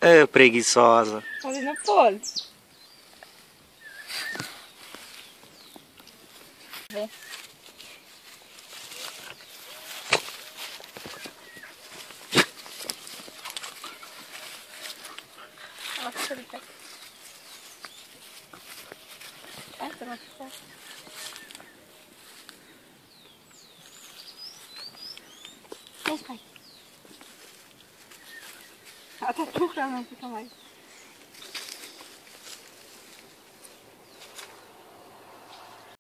É, preguiçosa. Ali não pode. Vê. Olha que ele tá. Ai, tá machucado. Vem, pai. Ela tá procurando, não fica mais.